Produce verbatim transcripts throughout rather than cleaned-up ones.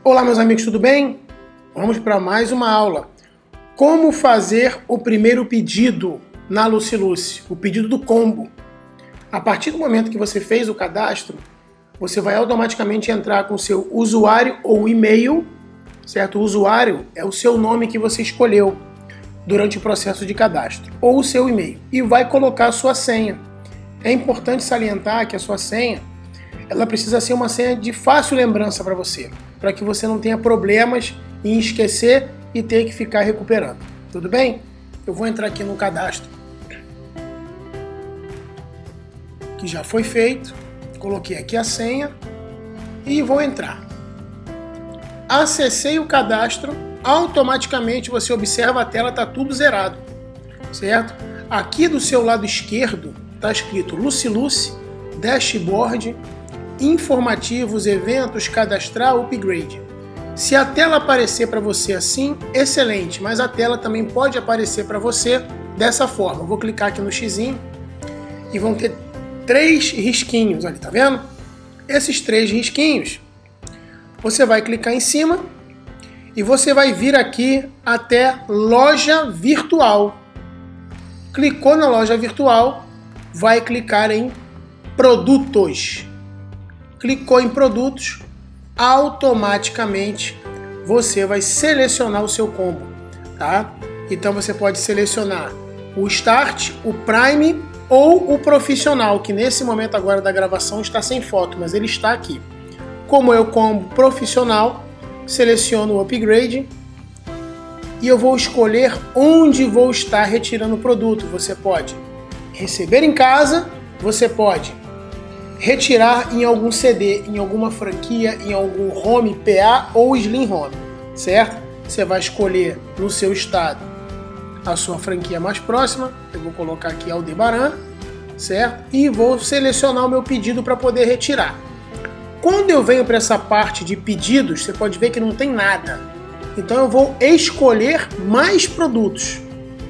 Olá meus amigos, tudo bem? Vamos para mais uma aula. Como fazer o primeiro pedido na Luciluce, o pedido do combo. A partir do momento que você fez o cadastro, você vai automaticamente entrar com o seu usuário ou e-mail, certo? O usuário é o seu nome que você escolheu durante o processo de cadastro, ou o seu e-mail, e vai colocar a sua senha. É importante salientar que a sua senha, ela precisa ser uma senha de fácil lembrança para você, para que você não tenha problemas em esquecer e ter que ficar recuperando. Tudo bem? Eu vou entrar aqui no cadastro, que já foi feito. Coloquei aqui a senha e vou entrar. Acessei o cadastro, automaticamente você observa a tela, está tudo zerado, certo? Aqui do seu lado esquerdo está escrito Luciluce, Dashboard, Informativos, Eventos, Cadastrar, Upgrade. Se a tela aparecer para você assim, excelente, mas a tela também pode aparecer para você dessa forma. Eu vou clicar aqui no xizinho e vão ter três risquinhos ali, tá vendo? Esses três risquinhos, você vai clicar em cima e você vai vir aqui até Loja Virtual. Clicou na Loja Virtual, vai clicar em Produtos. Clicou em Produtos, automaticamente você vai selecionar o seu combo, tá? Então você pode selecionar o Start, o Prime ou o Profissional, que nesse momento agora da gravação está sem foto, mas ele está aqui. Como é o combo Profissional, seleciono o Upgrade e eu vou escolher onde vou estar retirando o produto. Você pode receber em casa, você pode retirar em algum C D, em alguma franquia, em algum home P A ou Slim Home, certo? Você vai escolher no seu estado a sua franquia mais próxima. Eu vou colocar aqui Aldebaran, certo? E vou selecionar o meu pedido para poder retirar. Quando eu venho para essa parte de pedidos, você pode ver que não tem nada. Então eu vou escolher mais produtos.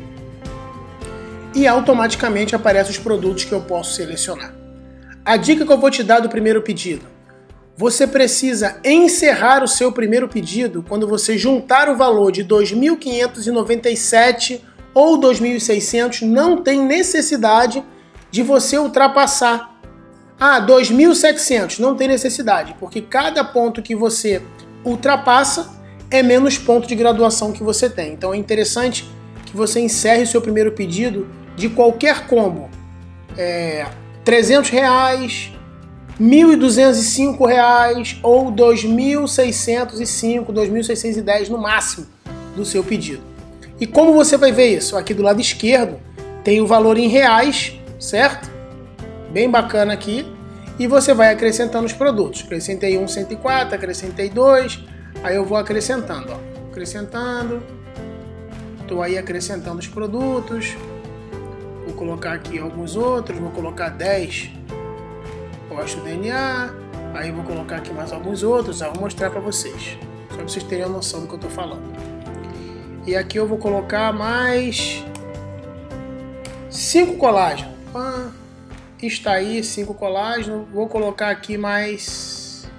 E automaticamente aparecem os produtos que eu posso selecionar. A dica que eu vou te dar do primeiro pedido: você precisa encerrar o seu primeiro pedido quando você juntar o valor de dois mil quinhentos e noventa e sete ou dois mil e seiscentos. Não tem necessidade de você ultrapassar. Ah, dois mil e setecentos, não tem necessidade, porque cada ponto que você ultrapassa é menos ponto de graduação que você tem. Então é interessante que você encerre o seu primeiro pedido de qualquer combo. É... trezentos reais, mil e duzentos e cinco reais ou dois mil seiscentos e cinco, dois mil seiscentos e dez no máximo do seu pedido. E como você vai ver isso? Aqui do lado esquerdo tem o valor em reais, certo? Bem bacana aqui. E você vai acrescentando os produtos. Acrescentei um, cento e quatro, acrescentei dois, aí eu vou acrescentando, ó. Acrescentando. Estou aí acrescentando os produtos. Vou colocar aqui alguns outros, vou colocar dez posto D N A, aí vou colocar aqui mais alguns outros, eu vou mostrar para vocês, só para vocês terem a noção do que eu estou falando. E aqui eu vou colocar mais cinco colágenos. Ah, está aí, cinco colágenos. Vou colocar aqui mais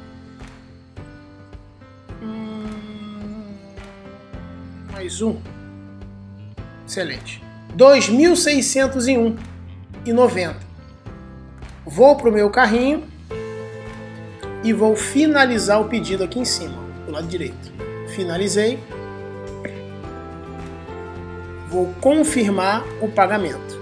hum, mais um. Excelente. dois mil seiscentos e um e noventa. Vou para o meu carrinho e vou finalizar o pedido aqui em cima, do lado direito. Finalizei. Vou confirmar o pagamento.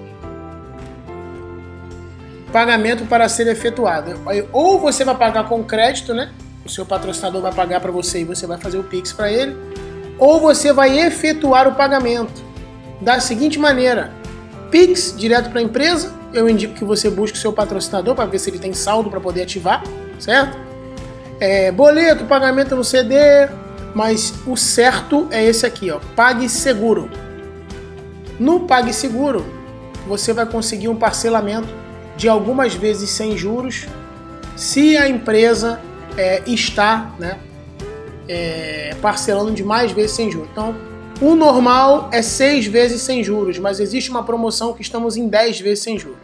Pagamento para ser efetuado. Ou você vai pagar com crédito, né? O seu patrocinador vai pagar para você e você vai fazer o Pix para ele. Ou você vai efetuar o pagamento da seguinte maneira: Pix direto para a empresa. Eu indico que você busque o seu patrocinador para ver se ele tem saldo para poder ativar, certo? É, boleto, pagamento no C D, mas o certo é esse aqui, ó, PagSeguro. No PagSeguro, você vai conseguir um parcelamento de algumas vezes sem juros, se a empresa é, está, né, é, parcelando de mais vezes sem juros. Então, o normal é seis vezes sem juros, mas existe uma promoção que estamos em dez vezes sem juros.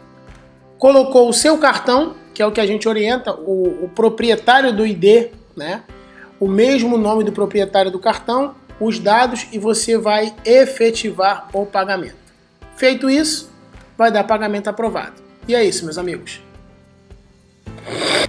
Colocou o seu cartão, que é o que a gente orienta, o, o proprietário do I D, né? o mesmo nome do proprietário do cartão, os dados e você vai efetivar o pagamento. Feito isso, vai dar pagamento aprovado. E é isso, meus amigos.